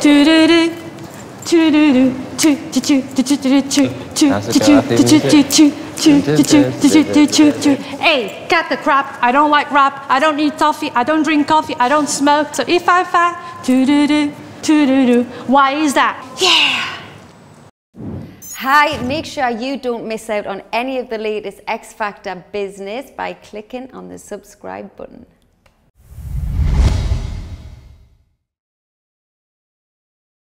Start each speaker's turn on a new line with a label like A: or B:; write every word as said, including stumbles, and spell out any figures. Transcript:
A: Hey, cut the crap. I don't like rap. I don't eat toffee. I don't drink coffee. I don't smoke. So if I fat, why is that? Yeah.
B: Hi, make sure you don't miss out on any of the latest X Factor business by clicking on the subscribe button.